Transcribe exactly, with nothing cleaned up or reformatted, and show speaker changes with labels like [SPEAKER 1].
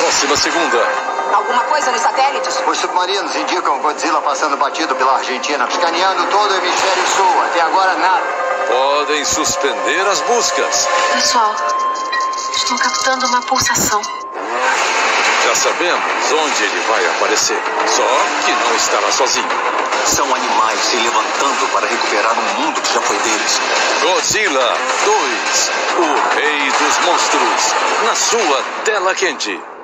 [SPEAKER 1] Próxima segunda.
[SPEAKER 2] Alguma coisa nos satélites?
[SPEAKER 3] Os submarinos indicam Godzilla passando batido pela Argentina, escaneando todo o hemisfério sul. Até agora, nada.
[SPEAKER 1] Podem suspender as buscas.
[SPEAKER 4] Pessoal, estou captando uma pulsação.
[SPEAKER 1] Já sabemos onde ele vai aparecer. Só que não estará sozinho.
[SPEAKER 5] São animais se levantando para recuperar um mundo que já foi deles.
[SPEAKER 1] Godzilla dois, o Rei dos Monstros, na sua tela quente.